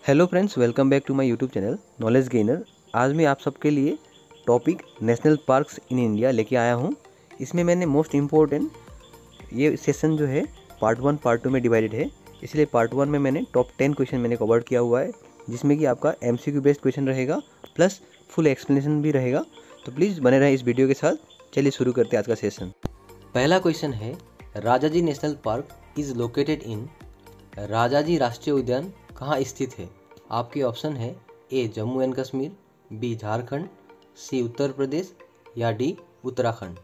Hello friends, welcome back to my YouTube channel knowledge gainer. आज मैं आप सबके लिए topic national parks in India लेके आया हूँ। इसमें मैंने मोस्ट इम्पोर्टेंट ये सेशन जो है पार्ट 1 पार्ट 2 में डिवाइडेड है, इसलिए पार्ट 1 में मैंने टॉप 10 क्वेश्चन मैंने कवर किया हुआ है, जिसमें कि आपका MCQ बेस्ड क्वेश्चन रहेगा प्लस फुल एक्सप्लेनेशन भी रहेगा। तो प्लीज़ बने रहें इस वीडियो के साथ। चलिए शुरू करते हैं आज का सेशन। पहला क्वेश्चन है, Rajaji national park is located in. Rajaji राष्ट्रीय उद्यान कहाँ स्थित है? आपके ऑप्शन है A Jammu and Kashmir, B Jharkhand, C Uttar Pradesh या डी उत्तराखंड।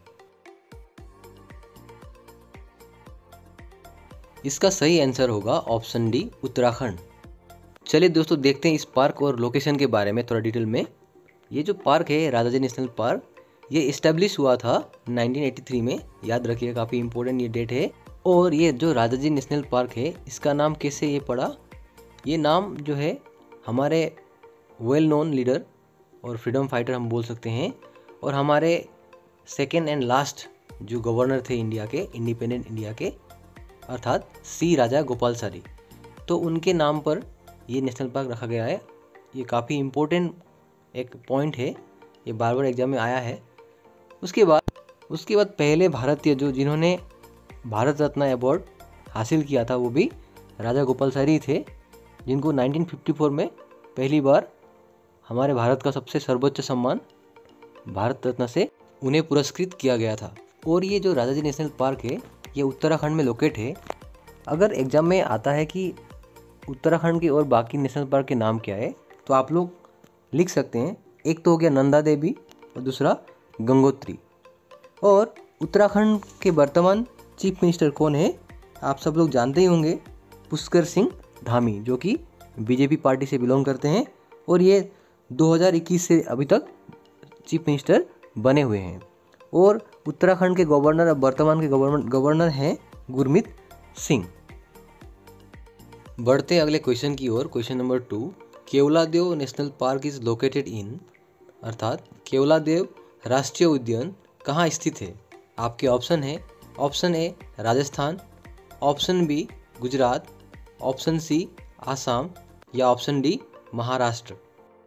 इसका सही आंसर होगा ऑप्शन डी उत्तराखंड। चलिए दोस्तों, देखते हैं इस पार्क और लोकेशन के बारे में थोड़ा डिटेल में। ये जो पार्क है राजाजी नेशनल पार्क, ये इस्टेब्लिश हुआ था 1983 में। याद रखिए, काफ़ी इंपॉर्टेंट ये डेट है। और ये जो राजाजी नेशनल पार्क है, इसका नाम कैसे ये पड़ा? ये नाम जो है हमारे वेल नोन लीडर और फ्रीडम फाइटर हम बोल सकते हैं, और हमारे सेकेंड एंड लास्ट जो गवर्नर थे इंडिया के, इंडिपेंडेंट इंडिया के, अर्थात सी राजा गोपालाचारी, तो उनके नाम पर ये नेशनल पार्क रखा गया है। ये काफ़ी इम्पोर्टेंट एक पॉइंट है, ये बार बार एग्जाम में आया है। उसके बाद पहले भारतीय जिन्होंने भारत रत्न अवार्ड हासिल किया था, वो भी राजा गोपालाचारी थे, जिनको 1954 में पहली बार हमारे भारत का सबसे सर्वोच्च सम्मान भारत रत्न से उन्हें पुरस्कृत किया गया था। और ये जो राजाजी नेशनल पार्क है, ये उत्तराखंड में लोकेट है। अगर एग्जाम में आता है कि उत्तराखंड के और बाकी नेशनल पार्क के नाम क्या है, तो आप लोग लिख सकते हैं। एक तो हो गया नंदा देवी और दूसरा गंगोत्री। और उत्तराखंड के वर्तमान चीफ मिनिस्टर कौन है? आप सब लोग जानते ही होंगे, पुष्कर सिंह धामी, जो कि बीजेपी पार्टी से बिलोंग करते हैं, और ये 2021 से अभी तक चीफ मिनिस्टर बने हुए हैं। और उत्तराखंड के गवर्नर, अब वर्तमान के गवर्नर हैं गुरमीत सिंह। बढ़ते अगले क्वेश्चन की ओर। Question number 2, Keoladeo national park is located in, अर्थात केवलादेव राष्ट्रीय उद्यान कहाँ स्थित है? आपके ऑप्शन है, option A Rajasthan, option B Gujarat, option C Assam या ऑप्शन डी महाराष्ट्र।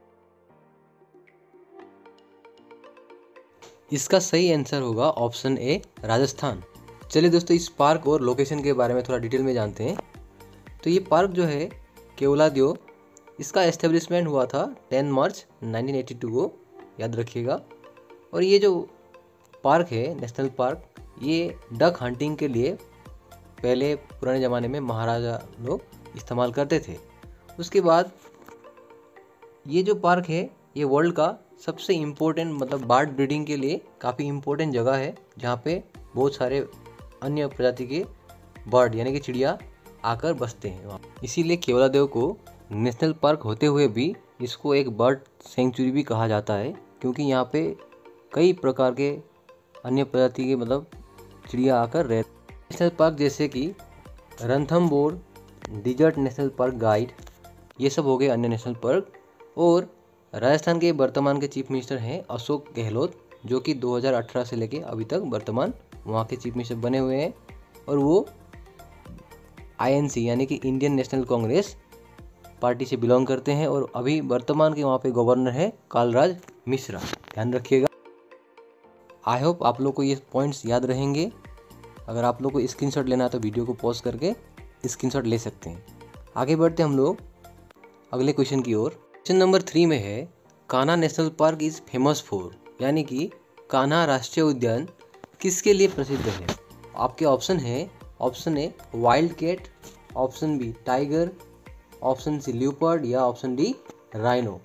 इसका सही आंसर होगा ऑप्शन ए राजस्थान। चलिए दोस्तों, इस पार्क और लोकेशन के बारे में थोड़ा डिटेल में जानते हैं। तो ये पार्क जो है केवलादेव, इसका एस्टेब्लिशमेंट हुआ था 10 मार्च 1982 को, याद रखिएगा। और ये जो पार्क है नेशनल पार्क, ये डक हंटिंग के लिए पहले पुराने ज़माने में महाराजा लोग इस्तेमाल करते थे। उसके बाद ये जो पार्क है, ये वर्ल्ड का सबसे इम्पोर्टेंट, मतलब बर्ड ब्रीडिंग के लिए काफ़ी इम्पोर्टेंट जगह है, जहाँ पे बहुत सारे अन्य प्रजाति के बर्ड यानी कि चिड़िया आकर बसते हैं वहाँ। इसीलिए केवलादेव को नेशनल पार्क होते हुए भी इसको एक बर्ड सेंचुरी भी कहा जाता है, क्योंकि यहाँ पे कई प्रकार के अन्य प्रजाति के मतलब चिड़िया आकर रहते। नेशनल पार्क जैसे कि Ranthambore desert national park guide, ये सब हो गए अन्य नेशनल पार्क। और राजस्थान के वर्तमान के चीफ मिनिस्टर हैं अशोक गहलोत, जो कि 2018 से लेके अभी तक वर्तमान वहाँ के चीफ मिनिस्टर बने हुए हैं। और वो INC यानी कि इंडियन नेशनल कांग्रेस पार्टी से बिलोंग करते हैं, और अभी वर्तमान के वहाँ पे गवर्नर है कालराज मिश्रा। ध्यान रखिएगा। आई होप आप लोग को ये पॉइंट्स याद रहेंगे। अगर आप लोग को स्क्रीनशॉट लेना है तो वीडियो को पॉज करके स्क्रीनशॉट ले सकते हैं। आगे बढ़ते हम लोग अगले क्वेश्चन की ओर। क्वेश्चन नंबर 3 में है, Kanha national park is famous for, यानी कि कान्हा राष्ट्रीय उद्यान किसके लिए प्रसिद्ध है? आपके ऑप्शन है, option A wild cat, option B tiger, option C leopard या ऑप्शन डी राइनो।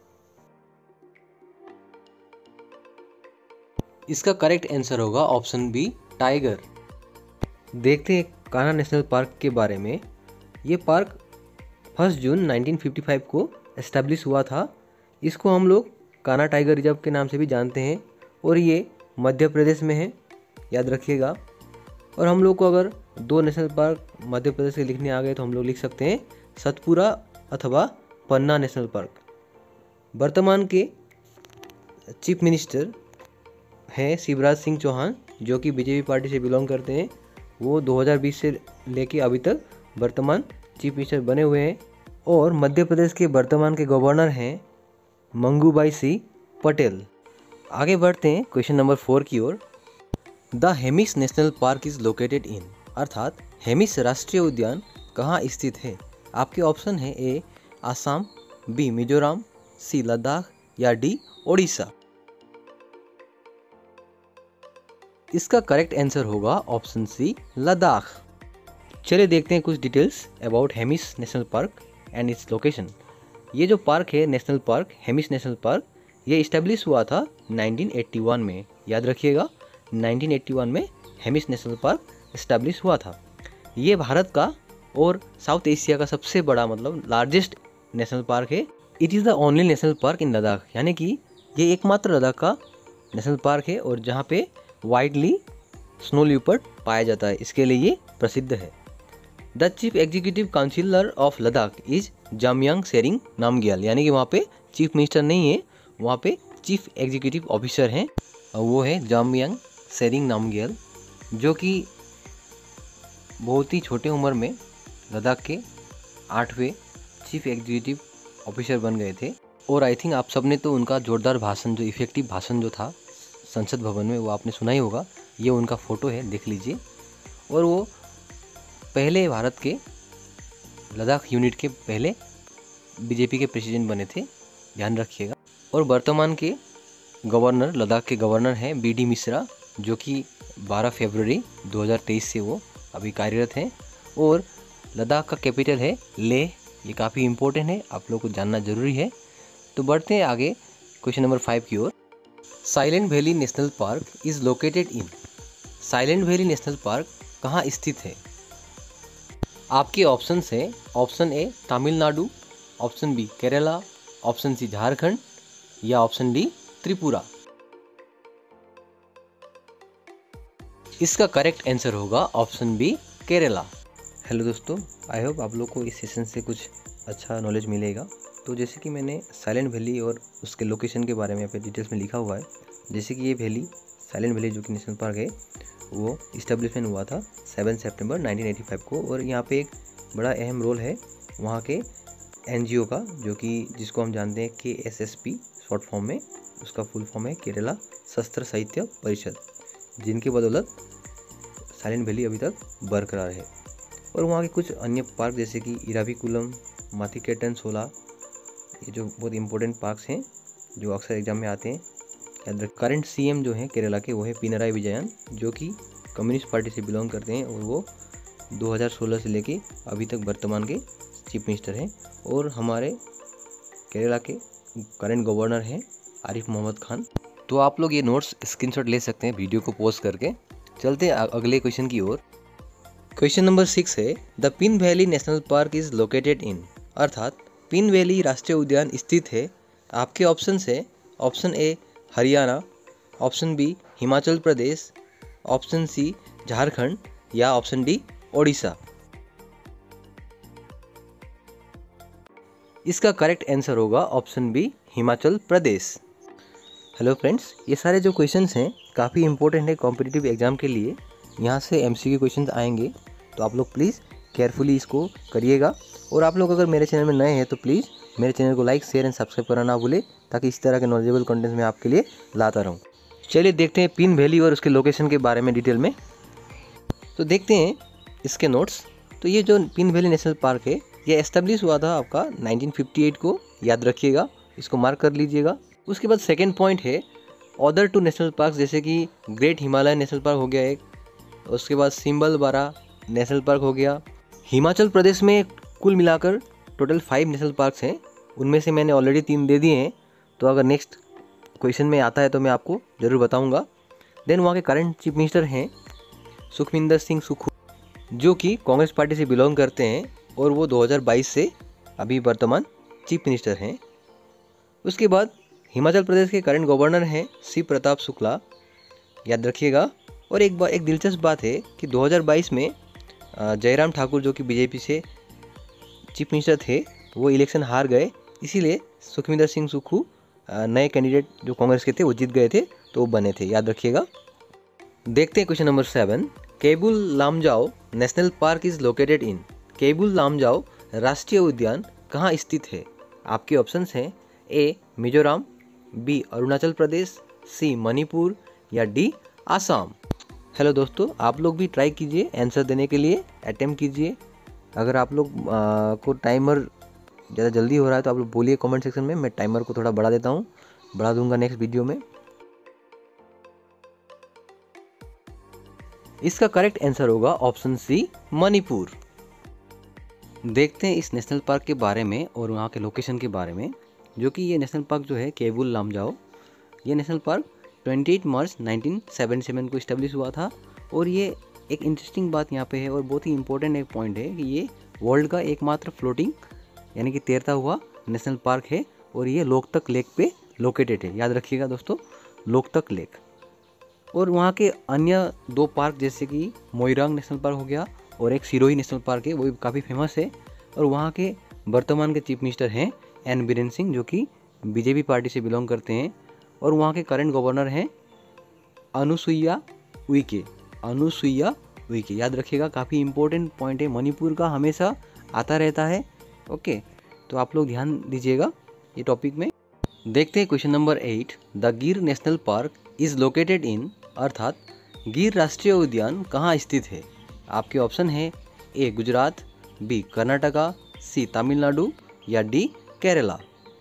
इसका करेक्ट आंसर होगा ऑप्शन बी टाइगर। देखते हैं कान्हा नेशनल पार्क के बारे में। ये पार्क 1 जून 1955 को एस्टेब्लिश हुआ था। इसको हम लोग कान्हा टाइगर रिजर्व के नाम से भी जानते हैं, और ये मध्य प्रदेश में है, याद रखिएगा। और हम लोग को अगर 2 नेशनल पार्क मध्य प्रदेश के लिखने आ गए तो हम लोग लिख सकते हैं सतपुरा अथवा पन्ना नेशनल पार्क। वर्तमान के चीफ मिनिस्टर हैं शिवराज सिंह चौहान, जो कि बीजेपी पार्टी से बिलोंग करते हैं। वो 2020 से लेके अभी तक वर्तमान चीफ मिनिस्टर बने हुए हैं। और मध्य प्रदेश के वर्तमान के गवर्नर हैं मंगूभाई सिंह पटेल। आगे बढ़ते हैं क्वेश्चन नंबर 4 की ओर। The Hemis national park is located in, अर्थात हेमिस राष्ट्रीय उद्यान कहाँ स्थित है। आपके ऑप्शन है A Assam, B Mizoram, C Ladakh या डी ओडिशा। इसका करेक्ट आंसर होगा ऑप्शन सी लद्दाख। चलिए देखते हैं कुछ details about Hemis national park and its location. ये जो पार्क है national park, Hemis national park, ये इस्टेब्लिश हुआ था 1981 में। याद रखिएगा 1981 में हेमिस नेशनल पार्क इस्टेब्लिश हुआ था। ये भारत का और साउथ एशिया का सबसे बड़ा मतलब लार्जेस्ट नेशनल पार्क है। It is the only national park in Ladakh, यानी कि ये एकमात्र लद्दाख का नेशनल पार्क है और जहाँ पे वाइडली स्नो लियोपर्ड पाया जाता है, इसके लिए ये प्रसिद्ध है। The chief executive councillor of Ladakh is Jamyang Tsering Namgyal, यानी कि वहाँ पे चीफ मिनिस्टर नहीं है, वहाँ पे चीफ एग्जीक्यूटिव ऑफिसर हैं, वो है जामयांग सेरिंग नामग्याल, जो कि बहुत ही छोटे उम्र में लद्दाख के 8वें चीफ एग्जीक्यूटिव ऑफिसर बन गए थे। और आई थिंक आप सब ने तो उनका जोरदार भाषण, जो इफेक्टिव भाषण जो था संसद भवन में, वो आपने सुना ही होगा। ये उनका फ़ोटो है, देख लीजिए। और वो पहले भारत के लद्दाख यूनिट के पहले बीजेपी के प्रेसिडेंट बने थे, ध्यान रखिएगा। और वर्तमान के गवर्नर, लद्दाख के गवर्नर हैं बी.डी. मिश्रा, जो कि 12 फरवरी 2023 से वो अभी कार्यरत हैं। और लद्दाख का कैपिटल है लेह, ये काफ़ी इम्पोर्टेंट है, आप लोग को जानना ज़रूरी है। तो बढ़ते हैं आगे क्वेश्चन नंबर 5 की ओर। Silent valley national park is located in, silent valley national park कहाँ स्थित है। आपके ऑप्शन है option A Tamil Nadu, option B Kerala, option C Jharkhand या ऑप्शन डी त्रिपुरा। इसका करेक्ट आंसर होगा ऑप्शन बी केरला। हेलो दोस्तों, आई होप आप लोग को इस सेशन से कुछ अच्छा नॉलेज मिलेगा। तो जैसे कि मैंने साइलेंट वैली और उसके लोकेशन के बारे में यहाँ पे डिटेल्स में लिखा हुआ है। जैसे कि ये वैली, साइलेंट वैली जो कि नेशनल पार्क है, वो इस्टेब्लिशमेंट हुआ था 7 सितंबर 1985 को। और यहाँ पे एक बड़ा अहम रोल है वहाँ के NGO का, जो कि जिसको हम जानते हैं KSSP शॉर्ट फॉर्म में, उसका फुल फॉर्म है केरला शस्त्र साहित्य परिषद, जिनके बदौलत साइलेंट वैली अभी तक बरकरार है। और वहाँ के कुछ अन्य पार्क जैसे कि इराविकुलम, माथिकेटन, सोला, ये जो बहुत इंपॉर्टेंट पार्क्स हैं जो अक्सर एग्जाम में आते हैं, याद रख। करंट CM जो हैं केरला के, वो है पिनराई विजयन, जो कि कम्युनिस्ट पार्टी से बिलोंग करते हैं और वो 2016 से लेके अभी तक वर्तमान के चीफ मिनिस्टर हैं। और हमारे केरला के करंट गवर्नर हैं आरिफ मोहम्मद खान। तो आप लोग ये नोट्स स्क्रीनशॉट ले सकते हैं वीडियो को पॉज करके। चलते हैं अगले क्वेश्चन की ओर। क्वेश्चन नंबर 6 है the Pin valley national park is located in, अर्थात पिन वैली राष्ट्रीय उद्यान स्थित है। आपके ऑप्शन है option A Haryana, option B Himachal Pradesh, option C Jharkhand या ऑप्शन डी ओडिशा। इसका करेक्ट आंसर होगा option B Himachal Pradesh. Hello friends, ये सारे जो क्वेश्चंस हैं काफ़ी इंपॉर्टेंट है कॉम्पिटिटिव एग्जाम के लिए। यहाँ से MCQ क्वेश्चंस आएंगे, तो आप लोग प्लीज़ केयरफुली इसको करिएगा। और आप लोग अगर मेरे चैनल में नए हैं तो प्लीज़ मेरे चैनल को लाइक, शेयर एंड सब्सक्राइब करना ना भूलें, ताकि इस तरह के नॉलेजेबल कंटेंट मैं आपके लिए लाता रहूँ। चलिए देखते हैं पिन वैली और उसके लोकेशन के बारे में डिटेल में। तो देखते हैं इसके नोट्स। तो ये जो पिन वैली नेशनल पार्क है, ये एस्टेब्लिश हुआ था आपका 1958 को, याद रखिएगा, इसको मार्क कर लीजिएगा। उसके बाद सेकेंड पॉइंट है अदर 2 नेशनल पार्क, जैसे कि ग्रेट हिमालय नेशनल पार्क हो गया एक, उसके बाद सिम्बलबारा नेशनल पार्क हो गया। हिमाचल प्रदेश में कुल मिलाकर टोटल 5 नेशनल पार्क्स हैं, उनमें से मैंने ऑलरेडी 3 दे दिए हैं। तो अगर नेक्स्ट क्वेश्चन में आता है तो मैं आपको ज़रूर बताऊंगा। देन वहाँ के करंट चीफ मिनिस्टर हैं सुखविंदर सिंह सुक्खू, जो कि कांग्रेस पार्टी से बिलोंग करते हैं और वो 2022 से अभी वर्तमान चीफ मिनिस्टर हैं। उसके बाद हिमाचल प्रदेश के करंट गवर्नर हैं सी प्रताप शुक्ला, याद रखिएगा। और एक दिलचस्प बात है कि 2022 में जयराम ठाकुर, जो कि बीजेपी से चीफ मिनिस्टर थे, वो इलेक्शन हार गए, इसीलिए सुखविंदर सिंह सुक्खू नए कैंडिडेट जो कांग्रेस के थे वो जीत गए थे, तो वो बने थे, याद रखिएगा। देखते हैं question number 7। Keibul Lamjao national park is located in, Keibul Lamjao राष्ट्रीय उद्यान कहाँ स्थित है? आपके ऑप्शंस हैं A Mizoram, B Arunachal Pradesh, C Manipur या डी आसाम। हेलो दोस्तों, आप लोग भी ट्राई कीजिए आंसर देने के लिए, अटेम्प्ट कीजिए। अगर आप लोग को टाइमर ज़्यादा जल्दी हो रहा है तो आप लोग बोलिए कमेंट सेक्शन में, मैं टाइमर को थोड़ा बढ़ा देता हूँ, बढ़ा दूंगा नेक्स्ट वीडियो में। इसका करेक्ट आंसर होगा ऑप्शन सी मणिपुर। देखते हैं इस नेशनल पार्क के बारे में और वहाँ के लोकेशन के बारे में, जो कि ये नेशनल पार्क जो है केबुल लामजाओ, ये नेशनल पार्क 28 मार्च 1977 को इस्टेब्लिश हुआ था। और ये एक इंटरेस्टिंग बात यहाँ पे है और बहुत ही इंपॉर्टेंट एक पॉइंट है कि ये वर्ल्ड का एकमात्र फ्लोटिंग यानी कि तैरता हुआ नेशनल पार्क है और ये लोकतक लेक पे लोकेटेड है। याद रखिएगा दोस्तों, लोकतक लेक। और वहाँ के अन्य 2 पार्क जैसे कि मोइरांग नेशनल पार्क हो गया और एक सिरोही नेशनल पार्क है, वो भी काफ़ी फेमस है। और वहाँ के वर्तमान के चीफ मिनिस्टर हैं एन बीरेन सिंह, जो कि बीजेपी पार्टी से बिलोंग करते हैं। और वहाँ के करंट गवर्नर हैं अनुसुईया उइके, अनुसुईया उइके। याद रखिएगा, काफ़ी इंपॉर्टेंट पॉइंट है, मणिपुर का हमेशा आता रहता है। ओके, तो आप लोग ध्यान दीजिएगा ये टॉपिक में। देखते हैं question number 8। The Gir national park is located in, अर्थात गिर राष्ट्रीय उद्यान कहाँ स्थित है? आपके ऑप्शन है A Gujarat, B Karnataka, C Tamil Nadu या डी केरला।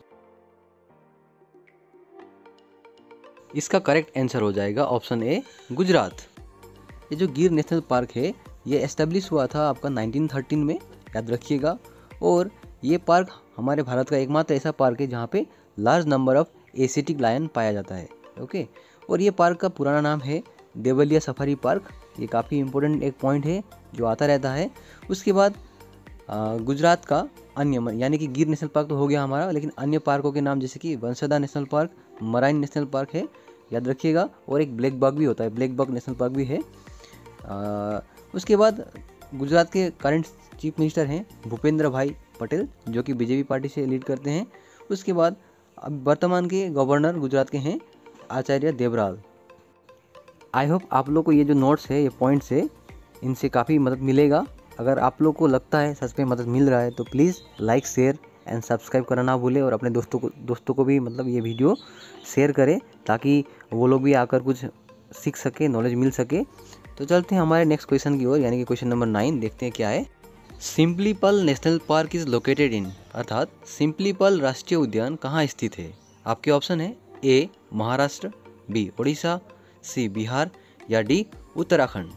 इसका करेक्ट आंसर हो जाएगा ऑप्शन ए गुजरात। ये जो गिर नेशनल पार्क है ये एस्टेब्लिश हुआ था आपका 1913 में, याद रखिएगा। और ये पार्क हमारे भारत का एकमात्र ऐसा पार्क है जहाँ पे large number of Asiatic lion पाया जाता है। ओके, और ये पार्क का पुराना नाम है देवलिया सफारी पार्क। ये काफ़ी इंपॉर्टेंट एक पॉइंट है जो आता रहता है। उसके बाद गुजरात का अन्य यानी कि गिर नेशनल पार्क तो हो गया हमारा, लेकिन अन्य पार्कों के नाम जैसे कि Vansda national park, marine national park है, याद रखिएगा। और एक ब्लैक बग भी होता है, ब्लैक बग नेशनल पार्क भी है। उसके बाद गुजरात के करंट चीफ मिनिस्टर हैं भूपेंद्र भाई पटेल, जो कि बीजेपी पार्टी से लीड करते हैं। उसके बाद अब वर्तमान के गवर्नर गुजरात के हैं आचार्य देवव्रत। आई होप आप लोग को ये जो नोट्स है, ये पॉइंट्स है, इनसे काफ़ी मदद मिलेगा। अगर आप लोग को लगता है सच में मदद मिल रहा है तो please like, share and subscribe करना ना भूलें। और अपने दोस्तों को भी मतलब ये वीडियो शेयर करें ताकि वो लोग भी आकर कुछ सीख सके, नॉलेज मिल सके। तो चलते हैं हमारे नेक्स्ट क्वेश्चन की ओर, यानी कि क्वेश्चन नंबर 9। देखते हैं क्या है। Simlipal national park is located in, अर्थात सिम्प्लीपल राष्ट्रीय उद्यान कहाँ स्थित है? आपके ऑप्शन है A Maharashtra, B Orissa, C Bihar या डी उत्तराखंड।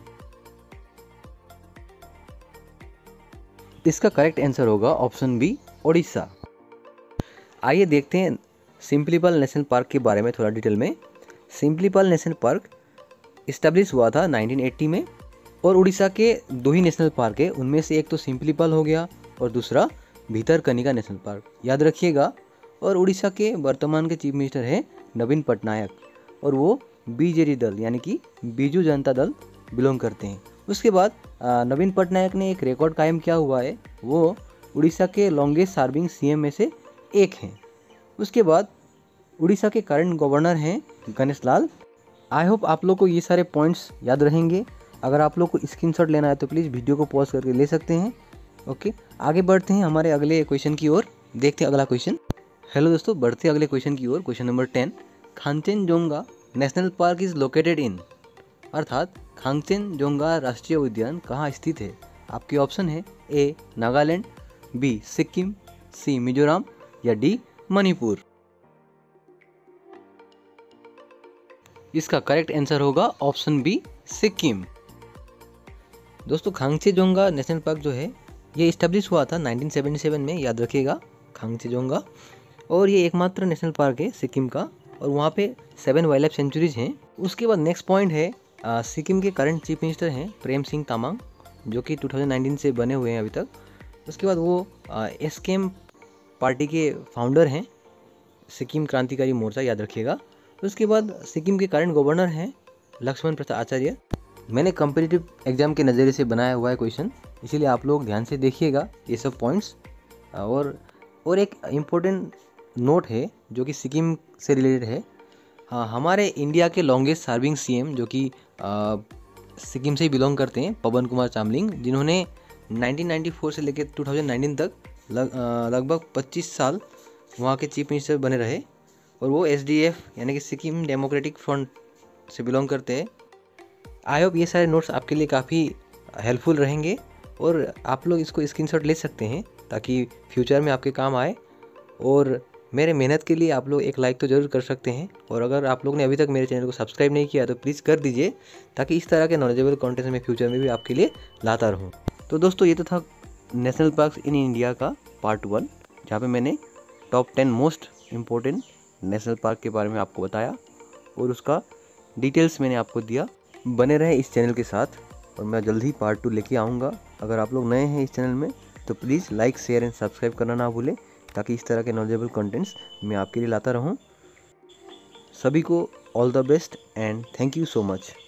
इसका करेक्ट आंसर होगा ऑप्शन बी उड़ीसा। आइए देखते हैं सिम्प्लीपल नेशनल पार्क के बारे में थोड़ा डिटेल में। सिम्प्लीपल नेशनल पार्क इस्टेब्लिश हुआ था 1980 में। और उड़ीसा के 2 ही नेशनल पार्क है, उनमें से एक तो सिम्प्लीपल हो गया और दूसरा भितरकनिका नेशनल पार्क, याद रखिएगा। और उड़ीसा के वर्तमान के चीफ मिनिस्टर हैं नवीन पटनायक और वो बीजेडी दल यानी कि बीजू जनता दल बिलोंग करते हैं। उसके बाद नवीन पटनायक ने एक रिकॉर्ड कायम किया हुआ है, वो उड़ीसा के लॉन्गेस्ट सर्विंग सीएम में से एक हैं। उसके बाद उड़ीसा के करंट गवर्नर हैं गणेश लाल। आई होप आप लोग को ये सारे पॉइंट्स याद रहेंगे। अगर आप लोग को स्क्रीनशॉट लेना है तो प्लीज़ वीडियो को पॉज करके ले सकते हैं। ओके, आगे बढ़ते हैं हमारे अगले क्वेश्चन की ओर। देखते हैं अगला क्वेश्चन। हेलो दोस्तों, बढ़ते अगले क्वेश्चन की ओर। Question number 10। Khangchendzonga national park is located in, अर्थात खांगचेनजोंगा राष्ट्रीय उद्यान कहाँ स्थित है? आपके ऑप्शन है A Nagaland, B Sikkim, C Mizoram या डी मणिपुर। इसका करेक्ट आंसर होगा ऑप्शन बी सिक्किम। दोस्तों, खांगचेनजोंगा नेशनल पार्क जो है ये इस्टेब्लिश हुआ था 1977 में, याद रखिएगा खांगचेनजोंगा। और ये एकमात्र नेशनल पार्क है सिक्किम का और वहाँ पे 7 वाइल्ड लाइफ सेंचुरीज हैं। उसके बाद नेक्स्ट पॉइंट है सिक्किम के करंट चीफ मिनिस्टर हैं प्रेम सिंह तामांग, जो कि 2019 से बने हुए हैं अभी तक। उसके बाद वो एसकेएम पार्टी के फाउंडर हैं, सिक्किम क्रांतिकारी मोर्चा, याद रखिएगा। उसके बाद सिक्किम के करंट गवर्नर हैं लक्ष्मण प्रसाद आचार्य। मैंने कम्पिटिटिव एग्जाम के नज़रिए से बनाया हुआ है क्वेश्चन, इसीलिए आप लोग ध्यान से देखिएगा ये सब पॉइंट्स। और एक इम्पोर्टेंट नोट है जो कि सिक्किम से रिलेटेड है। हाँ, हमारे इंडिया के लॉन्गेस्ट सर्विंग सीएम जो कि सिक्किम से ही बिलोंग करते हैं, पवन कुमार चामलिंग, जिन्होंने 1994 से लेकर 2019 तक लगभग 25 साल वहाँ के चीफ मिनिस्टर बने रहे और वो SDF यानी कि सिक्किम डेमोक्रेटिक फ्रंट से बिलोंग करते हैं। आई होप ये सारे नोट्स आपके लिए काफ़ी हेल्पफुल रहेंगे और आप लोग इसको स्क्रीनशॉट ले सकते हैं ताकि फ्यूचर में आपके काम आए। और मेरे मेहनत के लिए आप लोग एक लाइक तो ज़रूर कर सकते हैं, और अगर आप लोग ने अभी तक मेरे चैनल को सब्सक्राइब नहीं किया तो प्लीज़ कर दीजिए ताकि इस तरह के नॉलेजेबल कंटेंट में फ्यूचर में भी आपके लिए लाता रहूँ। तो दोस्तों ये तो था नेशनल पार्क्स इन इंडिया का पार्ट 1, जहाँ पे मैंने top 10 most important national park के बारे में आपको बताया और उसका डिटेल्स मैंने आपको दिया। बने रहे इस चैनल के साथ और मैं जल्द ही पार्ट 2 लेके आऊँगा। अगर आप लोग नए हैं इस चैनल में तो please like share and subscribe करना ना भूलें ताकि इस तरह के नॉलेजेबल कंटेंट्स मैं आपके लिए लाता रहूं। सभी को all the best and thank you so much.